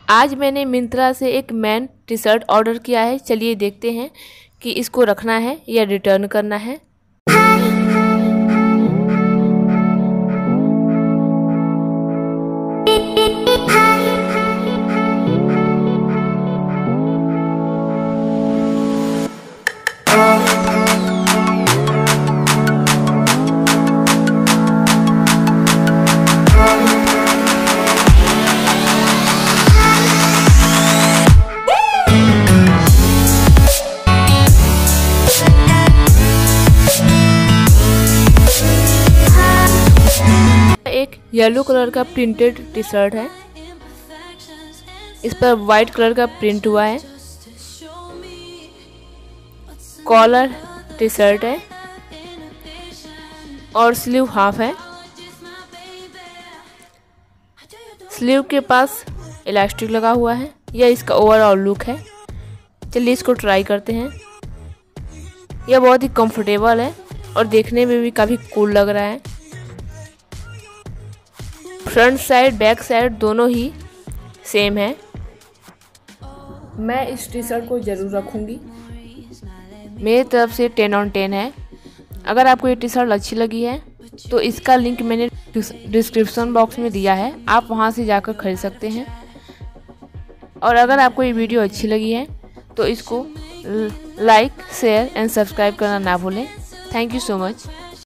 आज मैंने मिंत्रा से एक मैन टी शर्ट ऑर्डर किया है। चलिए देखते हैं कि इसको रखना है या रिटर्न करना है। एक येलो कलर का प्रिंटेड टी शर्ट है। इस पर वाइट कलर का प्रिंट हुआ है। कॉलर टी शर्ट है और स्लीव हाफ है। स्लीव के पास इलास्टिक लगा हुआ है। यह इसका ओवरऑल लुक है। चलिए इसको ट्राई करते हैं। यह बहुत ही कंफर्टेबल है और देखने में भी काफ़ी कूल लग रहा है। फ्रंट साइड बैक साइड दोनों ही सेम है। मैं इस टी शर्ट को ज़रूर रखूँगी। मेरी तरफ से 10 on 10 है। अगर आपको ये टी शर्ट अच्छी लगी है तो इसका लिंक मैंने डिस्क्रिप्शन बॉक्स में दिया है, आप वहाँ से जाकर खरीद सकते हैं। और अगर आपको ये वीडियो अच्छी लगी है तो इसको लाइक शेयर एंड सब्सक्राइब करना ना भूलें। Thank you so much.